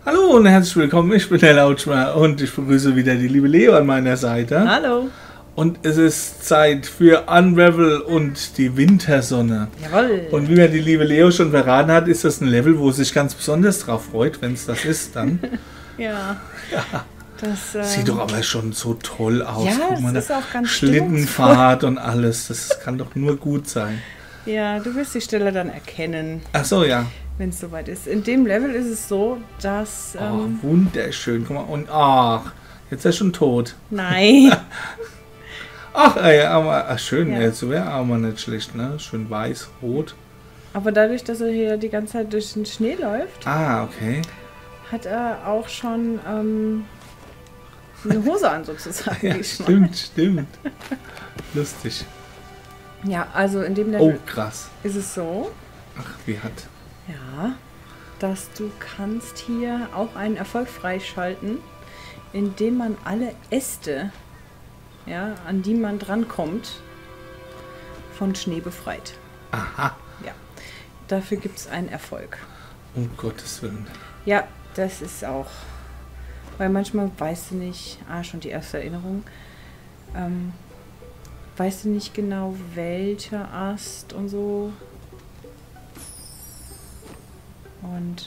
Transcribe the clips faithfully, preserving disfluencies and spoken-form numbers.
Hallo und herzlich willkommen, ich bin der Lautschmer und ich begrüße wieder die liebe Leo an meiner Seite. Hallo. Und es ist Zeit für Unravel und die Wintersonne. Jawohl. Und wie mir die liebe Leo schon verraten hat, ist das ein Level, wo sie sich ganz besonders drauf freut, wenn es das ist dann. Ja. Ja. Das, ähm, Sieht doch aber schon so toll aus. Ja, Guck mal, es ist auch ganz Schlittenfahrt und alles, das kann doch nur gut sein. Ja, du wirst die Stelle dann erkennen, Ach so, ja. wenn es soweit ist. In dem Level ist es so, dass... Oh, Ähm, wunderschön. Guck mal, und ach, jetzt ist er schon tot. nein. Ach, ey, aber ach, schön, Ja. jetzt wäre aber nicht schlecht, ne? Schön weiß, rot. Aber dadurch, dass er hier die ganze Zeit durch den Schnee läuft, Ah, okay. hat er auch schon ähm, eine Hose an sozusagen. Ja, diesmal. stimmt, stimmt. Lustig. Ja, also in dem Oh, Level krass. ist es so, Ach, wie hat. ja, dass du kannst hier auch einen Erfolg freischalten, indem man alle Äste, ja, an die man drankommt, von Schnee befreit. Aha. Ja, dafür gibt es einen Erfolg. Um Gottes Willen. Ja, das ist auch, weil manchmal weißt du nicht, ah, schon die erste Erinnerung, ähm, weißt du nicht genau, welcher Ast und so. Und,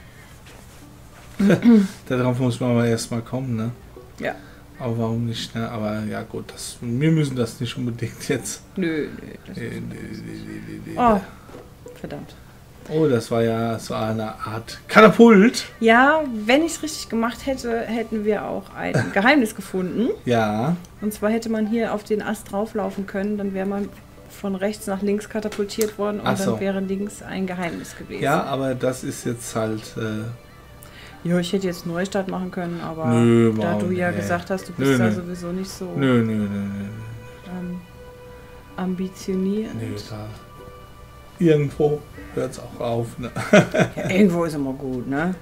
ähm, Darauf muss man aber erstmal kommen, ne? ja. Aber warum nicht, ne? Aber ja, gut, das, wir müssen das nicht unbedingt jetzt. Nö, nö. Das Äh, ist nee, nee, nee, nee, nee. oh, verdammt. Oh, das war ja so eine Art Katapult. Ja, wenn ich es richtig gemacht hätte, hätten wir auch ein Geheimnis gefunden. Ja. Und zwar hätte man hier auf den Ast drauflaufen können, dann wäre man von rechts nach links katapultiert worden und Ach so. dann wäre links ein Geheimnis gewesen. Ja, aber das ist jetzt halt. Äh, Ja, ich hätte jetzt einen Neustart machen können, aber Nö, da warum? du ja Nee. gesagt hast, du bist Nö, da nö. sowieso nicht so nö, nö, nö, nö. ähm, ambitioniert. Nee, da. Irgendwo hört es auch auf, ne? Ja, irgendwo ist immer gut, ne?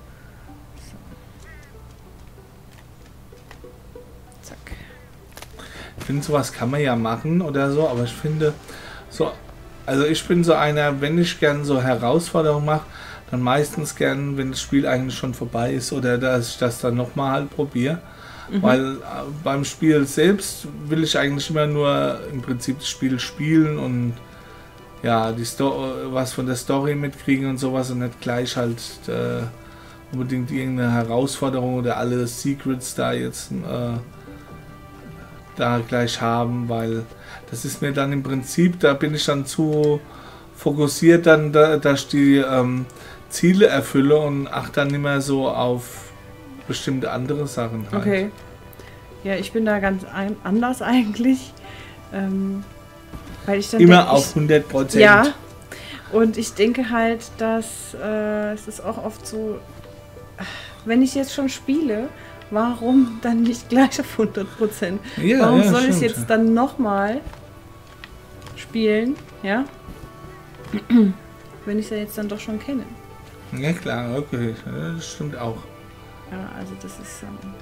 So. Zack. Ich finde, sowas kann man ja machen oder so, aber ich finde, so, also ich bin so einer, wenn ich gern so Herausforderungen mache, dann meistens gern, wenn das Spiel eigentlich schon vorbei ist oder dass ich das dann nochmal halt probiere. Mhm. Weil äh, beim Spiel selbst will ich eigentlich immer nur im Prinzip das Spiel spielen und ja, die Sto was von der Story mitkriegen und sowas und nicht gleich halt äh, unbedingt irgendeine Herausforderung oder alle Secrets da jetzt äh, da gleich haben, weil das ist mir dann im Prinzip, da bin ich dann zu fokussiert dann, da, dass ich die ähm, Ziele erfülle und achte dann nicht mehr so auf bestimmte andere Sachen halt. Okay. Ja, ich bin da ganz ein anders eigentlich. Ähm, weil ich dann Immer denk, auf hundert Prozent. Ja. Und ich denke halt, dass äh, es ist auch oft so, wenn ich jetzt schon spiele, warum dann nicht gleich auf hundert Prozent? Ja, Warum ja, soll ich stimmt. jetzt dann nochmal spielen, ja? Wenn ich es ja jetzt dann doch schon kenne. Ja klar, okay, das stimmt auch. Ja, also das ist... Ähm,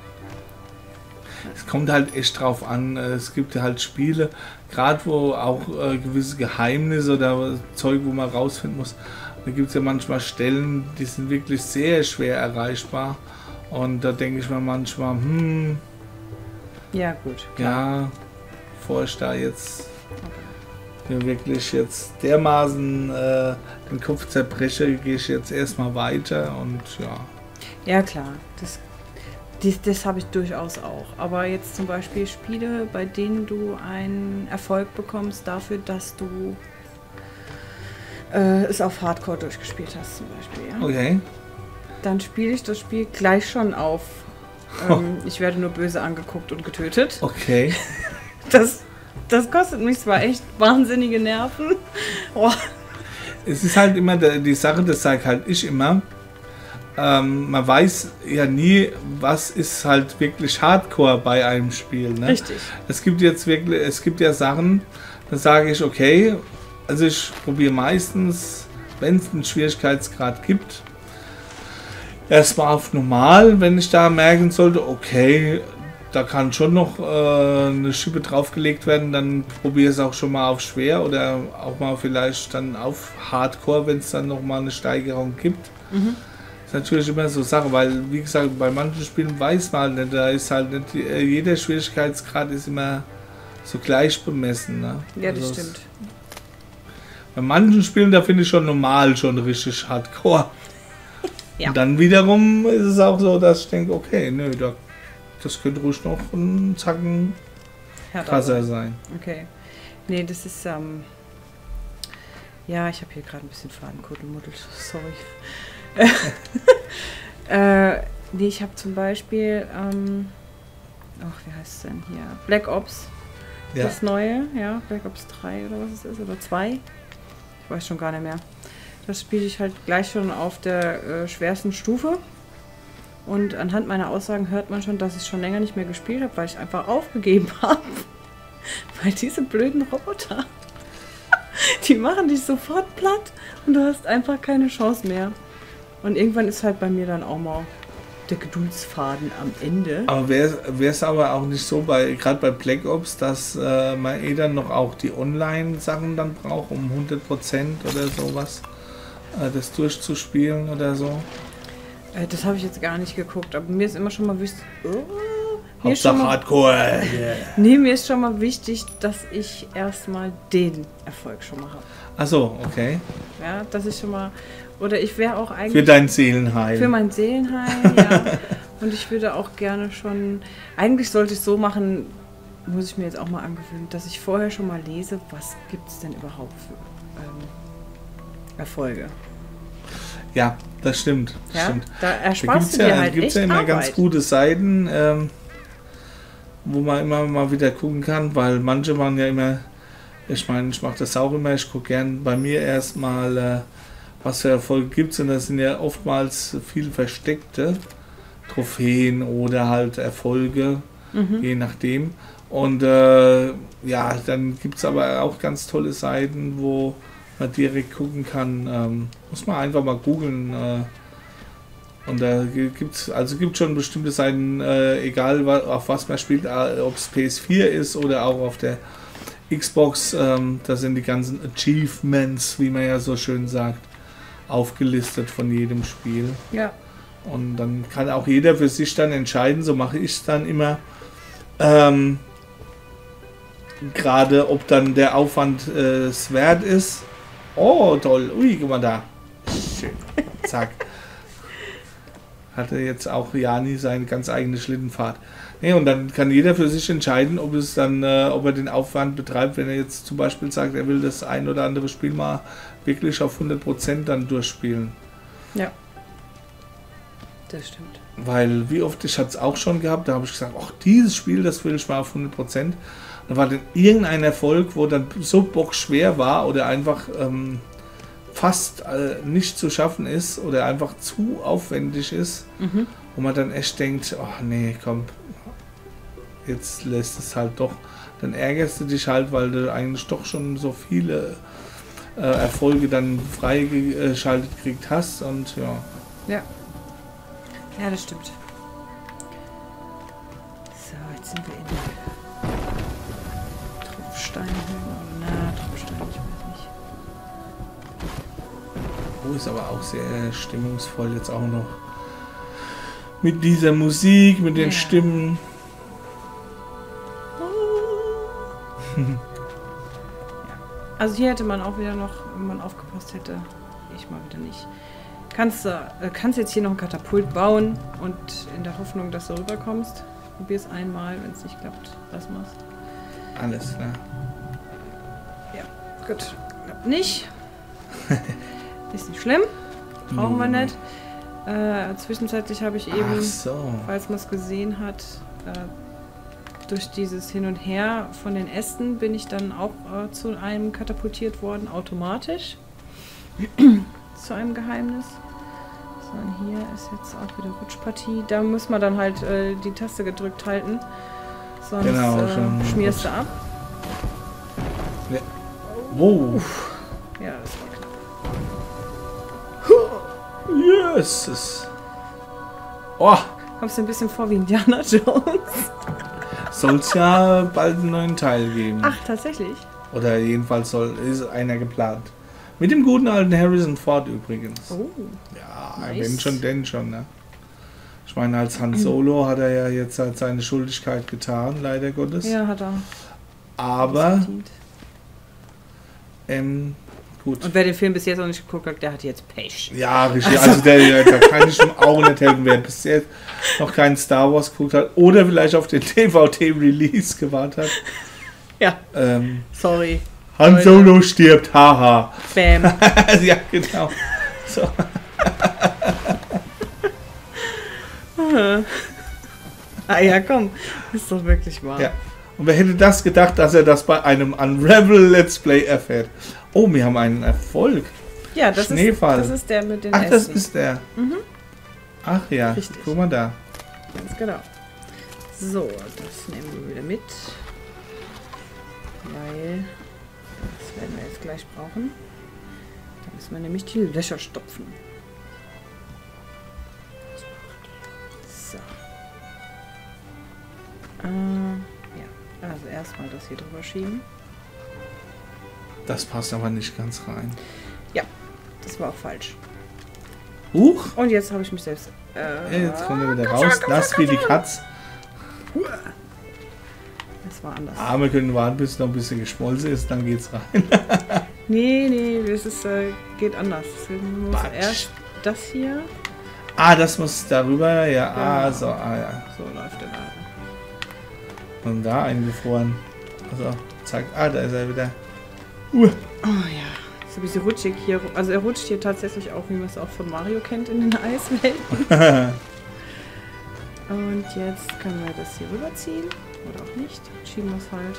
Es kommt halt echt drauf an, es gibt halt Spiele, gerade wo auch äh, gewisse Geheimnisse oder Zeug, wo man rausfinden muss, da gibt es ja manchmal Stellen, die sind wirklich sehr schwer erreichbar und da denke ich mir manchmal, hm, ja gut, klar. ja, bevor ich da jetzt mir wirklich jetzt dermaßen äh, den Kopf zerbreche, gehe ich jetzt erstmal weiter und ja. Ja klar, das, das, das habe ich durchaus auch. Aber jetzt zum Beispiel Spiele, bei denen du einen Erfolg bekommst dafür, dass du äh, es auf Hardcore durchgespielt hast zum Beispiel. Ja? Okay. Dann spiele ich das Spiel gleich schon auf ähm, ich werde nur böse angeguckt und getötet. Okay. Das, das kostet mich zwar echt wahnsinnige Nerven. Oh. Es ist halt immer der, die Sache, das sage halt ich immer. Ähm, man weiß ja nie, was ist halt wirklich Hardcore bei einem Spiel. Ne? Richtig. Es gibt jetzt wirklich, es gibt ja Sachen, da sage ich, okay, also ich probiere meistens, wenn es einen Schwierigkeitsgrad gibt, erstmal auf normal, wenn ich da merken sollte, okay, da kann schon noch äh, eine Schippe draufgelegt werden, dann probiere es auch schon mal auf schwer oder auch mal vielleicht dann auf Hardcore, wenn es dann noch mal eine Steigerung gibt. Mhm. Das natürlich immer so Sache, weil, wie gesagt, bei manchen Spielen weiß man nicht, da ist halt nicht, jeder Schwierigkeitsgrad ist immer so gleich bemessen. Ne? Ja, das also stimmt. Bei manchen Spielen, da finde ich schon normal schon richtig hardcore. Ja. Und dann wiederum ist es auch so, dass ich denke, okay, nö, da, das könnte ruhig noch ein Zacken krasser sein. Okay. Nee, das ist, ähm, ja, ich habe hier gerade ein bisschen Fadenkuddelmuddel, sorry. äh, nee, ich habe zum Beispiel, ähm, ach, wie heißt es denn hier? Black Ops, Ja. das neue, ja, Black Ops drei oder was es ist, oder zwei? Ich weiß schon gar nicht mehr. Das spiele ich halt gleich schon auf der äh, schwersten Stufe. Und anhand meiner Aussagen hört man schon, dass ich schon länger nicht mehr gespielt habe, weil ich einfach aufgegeben habe. Weil diese blöden Roboter, die machen dich sofort platt und du hast einfach keine Chance mehr. Und irgendwann ist halt bei mir dann auch mal der Geduldsfaden am Ende. Aber wäre es aber auch nicht so, bei gerade bei Black Ops, dass äh, man eh dann noch auch die Online-Sachen dann braucht, um hundert Prozent oder sowas, äh, das durchzuspielen oder so? Äh, das habe ich jetzt gar nicht geguckt, aber mir ist immer schon mal wichtig... Oh, Hauptsache Hardcore. Yeah. Nee, mir ist schon mal wichtig, dass ich erstmal den Erfolg schon mal habe. Ach so, okay. Ja, dass ich schon mal... Oder ich wäre auch eigentlich... Für dein Seelenheil. Für mein Seelenheil, ja. Und ich würde auch gerne schon... Eigentlich sollte ich so machen, muss ich mir jetzt auch mal angewöhnen, dass ich vorher schon mal lese, was gibt es denn überhaupt für ähm, Erfolge. Ja, das stimmt. Das Ja, stimmt. da Da ersparst gibt du es dir ja, halt gibt's echt ja immer Arbeit. ganz gute Seiten, ähm, wo man immer mal wieder gucken kann, weil manche machen ja immer, ich meine, ich mache das auch immer, ich gucke gern bei mir erstmal, äh, was für Erfolge gibt es, und das sind ja oftmals viel versteckte Trophäen oder halt Erfolge, Mhm. je nachdem. Und äh, ja, dann gibt es aber auch ganz tolle Seiten, wo man direkt gucken kann, ähm, muss man einfach mal googeln. Äh, und da gibt es also gibt schon bestimmte Seiten, äh, egal wa- auf was man spielt, äh, ob es P S vier ist oder auch auf der Xbox, ähm, da sind die ganzen Achievements, wie man ja so schön sagt, aufgelistet von jedem Spiel. Ja. Und dann kann auch jeder für sich dann entscheiden, so mache ich es dann immer. Ähm, Gerade ob dann der Aufwand äh, es wert ist. Oh, toll. Ui, guck mal da. Schön. Zack. Hatte jetzt auch Jani seine ganz eigene Schlittenfahrt. Nee, und dann kann jeder für sich entscheiden, ob es dann, äh, ob er den Aufwand betreibt, wenn er jetzt zum Beispiel sagt, er will das ein oder andere Spiel mal wirklich auf hundert Prozent dann durchspielen. Ja. Das stimmt. Weil wie oft, ich hatte es auch schon gehabt, da habe ich gesagt, ach, dieses Spiel, das will ich mal auf hundert Prozent. Da war dann irgendein Erfolg, wo dann so bockschwer war oder einfach ähm, fast äh, nicht zu schaffen ist oder einfach zu aufwendig ist, Mhm. wo man dann echt denkt, ach nee, komm, jetzt lässt es halt doch. Dann ärgerst du dich halt, weil du eigentlich doch schon so viele äh, Erfolge dann freigeschaltet gekriegt hast und ja. Ja. Ja, das stimmt. So, jetzt sind wir in Tropfsteinhöhle. Na, Tropfstein, ich weiß nicht. Oh, ist aber auch sehr stimmungsvoll jetzt auch noch. Mit dieser Musik, mit den Ja. Stimmen. Also hier hätte man auch wieder noch, wenn man aufgepasst hätte, ich mal wieder nicht. Kannst du äh, kannst jetzt hier noch ein Katapult bauen und in der Hoffnung, dass du rüberkommst. Probier es einmal, wenn es nicht klappt, lass mal's. Alles, ne? Gut, klappt nicht. Ist nicht schlimm, brauchen wir nicht. Äh, zwischenzeitlich habe ich eben, Ach so. falls man es gesehen hat, äh, durch dieses Hin und Her von den Ästen bin ich dann auch äh, zu einem katapultiert worden, automatisch. Zu einem Geheimnis. So, und hier ist jetzt auch wieder Rutschpartie. Da muss man dann halt äh, die Taste gedrückt halten. Sonst Genau, äh, schon schmierst du ab. Wow. Ja, das war knapp. Jesus. Oh, Kommst du ein bisschen vor wie Indiana Jones? soll es ja bald einen neuen Teil geben. Ach, tatsächlich? Oder jedenfalls soll ist einer geplant. Mit dem guten alten Harrison Ford übrigens. Oh. Ja, Nice. wenn schon, denn schon, ne? Ich meine, als Han Solo hat er ja jetzt halt seine Schuldigkeit getan, leider Gottes. Ja, hat er. Aber, verdient. ähm, gut. Und wer den Film bis jetzt noch nicht geguckt hat, der hat jetzt Pech. Ja, richtig. Also, der, da kann ich ihm auch nicht helfen, wer bis jetzt noch keinen Star Wars geguckt hat oder vielleicht auf den D V D-Release gewartet hat. Ja, Ähm, sorry. Han Leute. Solo stirbt, haha. Bam. Ja, genau. So. Ah ja, komm. Ist doch wirklich wahr. Ja. Und wer hätte das gedacht, dass er das bei einem Unravel Let's Play erfährt? Oh, wir haben einen Erfolg. Ja, das, ist, Schneefall. das ist der mit den Ach, das Essen. ist der. Mhm. Ach ja, Richtig. guck mal da. Ganz genau. So, das nehmen wir wieder mit. Weil das werden wir jetzt gleich brauchen. Da müssen wir nämlich die Löcher stopfen. So. Äh, ja, also erstmal das hier drüber schieben. Das passt aber nicht ganz rein. Das war auch falsch. Huch! Und jetzt habe ich mich selbst... Äh, Jetzt kommt er wieder raus. Nass wie die Katz. Das war anders. Ah, wir können warten, bis es noch ein bisschen geschmolzen ist, dann geht's rein. Nee, nee, das ist, äh, geht anders. Wir müssen Batsch. erst das hier. Ah, das muss darüber. Ja, ah, Genau. so, ah ja. So läuft der Laden. Und da eingefroren. Also, zack. Ah, da ist er wieder. Oh ja, ist ein bisschen rutschig hier. Also er rutscht hier tatsächlich auch, wie man es auch von Mario kennt, in den Eiswelten. Und jetzt können wir das hier rüberziehen. Oder auch nicht. Schieben wir es halt.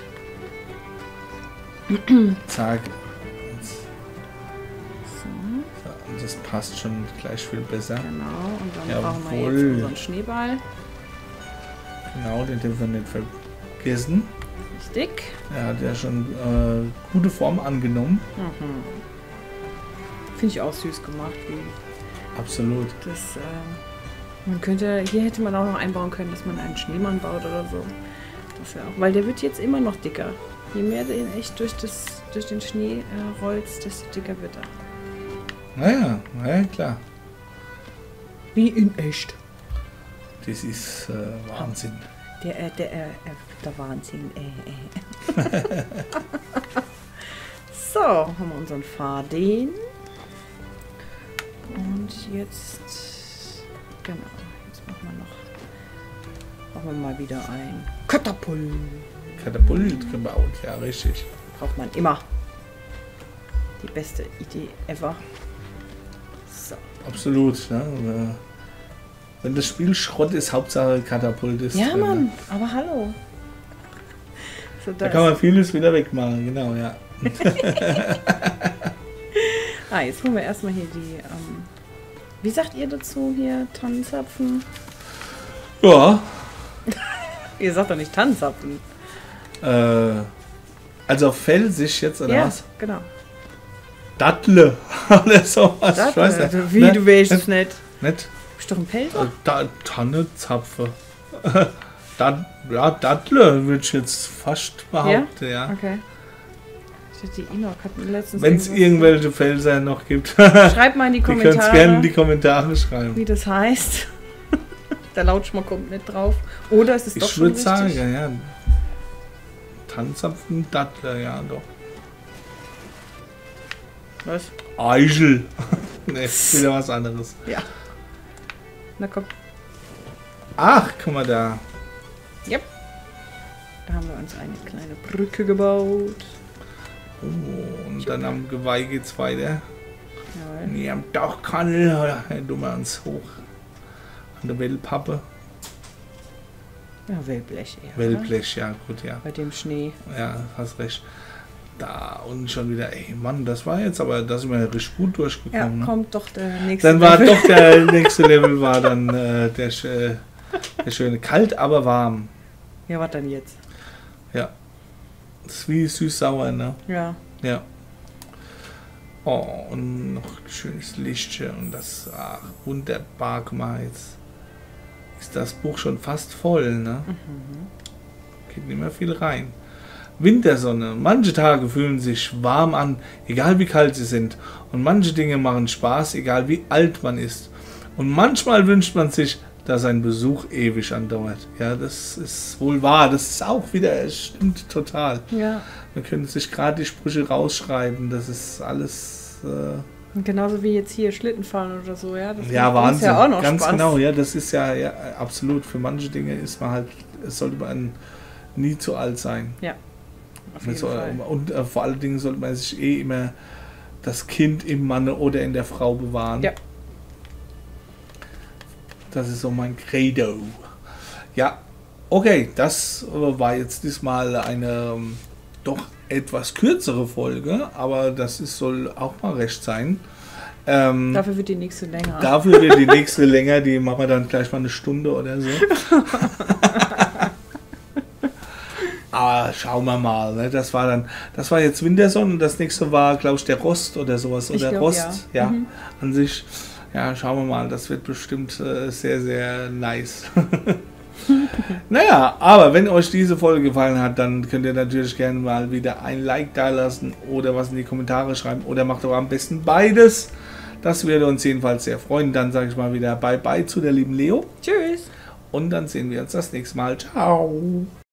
Zack. Jetzt. So, So, und das passt schon gleich viel besser. genau. Und dann Jawohl. brauchen wir jetzt unseren Schneeball. Genau, den dürfen wir nicht vergessen. Richtig. Er hat ja schon äh, gute Form angenommen. Mhm. Finde ich auch süß gemacht, wie Absolut. das. Äh, man könnte, hier hätte man auch noch einbauen können, dass man einen Schneemann baut oder so. Das ja auch, weil der wird jetzt immer noch dicker. Je mehr du ihn echt durch, das, durch den Schnee äh, rollst, desto dicker wird er. Naja, naja, klar. Wie in echt. Das ist äh, Wahnsinn. Der, äh, der, äh, äh, der Wahnsinn. Äh, äh. So, haben wir unseren Faden. Und jetzt, genau, jetzt machen wir noch, machen wir mal wieder ein Katapult. Katapult gebaut, ja, richtig. Braucht man immer. Die beste Idee ever. So. Absolut. Ne? Oder wenn das Spiel Schrott ist, Hauptsache Katapult ist. Ja, drin, Mann, ne? aber hallo. So, Da kann man vieles wieder wegmachen, genau, ja. Ah, jetzt holen wir erstmal hier die, ähm, wie sagt ihr dazu hier, Tannenzapfen? Ja, Ihr sagt doch nicht Tannenzapfen. äh, also Felsig jetzt, oder Ja, was? genau. Dattle oder sowas. Das, Ich weiß also, nicht. wie, Ne? du weißt es Nicht? nicht. Nicht? Du bist doch ein Pelzer. Äh, Da, Tannezapfe. Dat, ja, Dattle würde ich jetzt fast behaupten, ja. Okay. Ich dachte, die Enoch hat letztens Wenn es irgendwas- irgendwelche Felser noch gibt, Schreibt mal in die die können es Kommentare, gerne in die Kommentare schreiben. wie das heißt. Der Lautschmer kommt nicht drauf. Oder es ist doch Ich schon würde richtig. sagen, ja. Tannenzapfen, Dattle, ja, doch. Was? Eichel. Ne, ist wieder was anderes. Ja. Na komm. Ach, guck mal da. Yep. Da haben wir uns eine kleine Brücke gebaut. Oh, und dann am Geweih geht's weiter. Jawohl. Nee, am Dachkannel, da tun wir uns hoch. An der Wellpappe. Ja, Wellblech eher. Wellblech, ja, gut, ja. Oder? Bei dem Schnee. Ja, hast recht. Da und schon wieder, ey Mann, das war jetzt aber, da sind wir richtig gut Ja, durchgekommen. Ne? kommt doch der nächste. Dann war Level. doch der nächste Level war dann äh, der, äh, der schöne, kalt, aber warm. Ja, was dann jetzt? Ja. Das ist wie süß-sauer, ne? Ja. Ja. Oh, und noch ein schönes Lichtchen und das, ach, wunderbar, guck mal, jetzt ist das Buch schon fast voll, ne? Mhm. Geht nicht mehr viel rein. Wintersonne. Manche Tage fühlen sich warm an, egal wie kalt sie sind. Und manche Dinge machen Spaß, egal wie alt man ist. Und manchmal wünscht man sich, dass ein Besuch ewig andauert. Ja, das ist wohl wahr. Das ist auch wieder, es stimmt total. Ja. Man könnte sich gerade die Sprüche rausschreiben. Das ist alles... Äh Genauso wie jetzt hier Schlittenfahren oder so. Ja, das ja, macht uns Wahnsinn. Ja auch noch Ganz Spaß. genau, ja, das ist ja, ja absolut. Für manche Dinge ist man halt, es sollte man nie zu alt sein. Ja, auf jeden soll, Fall. Und äh, vor allen Dingen sollte man sich eh immer das Kind im Manne oder in der Frau bewahren. Ja. Das ist so mein Credo. Ja, okay, das war jetzt diesmal eine ähm, doch etwas kürzere Folge, aber das ist, soll auch mal recht sein. Ähm, Dafür wird die nächste länger. Dafür wird die nächste länger, die machen wir dann gleich mal eine Stunde oder so. Aber schauen wir mal, ne? Das war dann, das war jetzt Wintersonne und das nächste war, glaube ich, der Rost oder sowas. Ich Oder glaub, Rost, ja, ja. Mhm. an sich. Ja, schauen wir mal, das wird bestimmt äh, sehr, sehr nice. Naja, aber wenn euch diese Folge gefallen hat, dann könnt ihr natürlich gerne mal wieder ein Like da lassen oder was in die Kommentare schreiben oder macht doch am besten beides. Das würde uns jedenfalls sehr freuen. Dann sage ich mal wieder Bye Bye zu der lieben Leo Tschüss. und dann sehen wir uns das nächste Mal. Ciao.